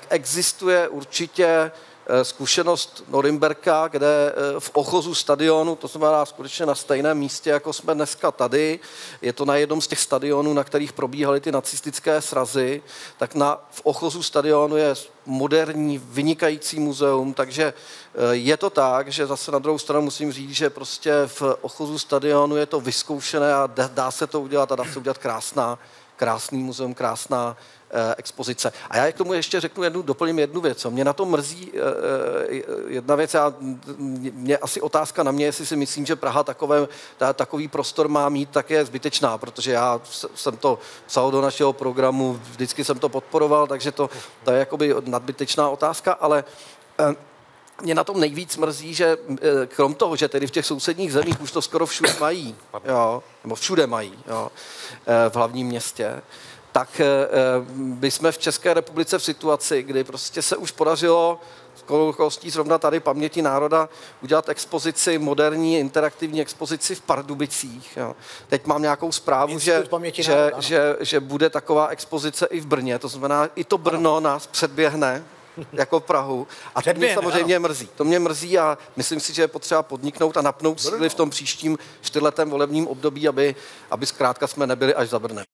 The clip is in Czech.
Existuje určitě zkušenost Norimberka, kde v ochozu stadionu, to znamená skutečně na stejném místě, jako jsme dneska tady, je to na jednom z těch stadionů, na kterých probíhaly ty nacistické srazy, tak v ochozu stadionu je moderní, vynikající muzeum, takže je to tak, že zase na druhou stranu musím říct, že prostě v ochozu stadionu je to vyzkoušené a dá se to udělat a dá se udělat krásný muzeum, krásná expozice. A já k tomu ještě doplním jednu věc. Mě na to mrzí jedna věc, mě asi otázka na mě, jestli si myslím, že Praha takový prostor má mít, tak je zbytečná, protože já jsem to psal do našeho programu, vždycky jsem to podporoval, takže to je jakoby nadbytečná otázka, ale mě na tom nejvíc mrzí, že krom toho, že tedy v těch sousedních zemích už to skoro všude mají, jo, nebo všude mají, jo, v hlavním městě, tak bychom v České republice v situaci, kdy prostě se už podařilo okolností zrovna tady Paměti národa udělat expozici, moderní interaktivní expozici v Pardubicích. Jo. Teď mám nějakou zprávu, že bude taková expozice i v Brně, to znamená, i to Brno nás předběhne jako Prahu. A to mě samozřejmě mrzí. To mě mrzí a myslím si, že je potřeba podniknout a napnout síly v tom příštím 4letém volebním období, aby zkrátka jsme nebyli až za Brnem.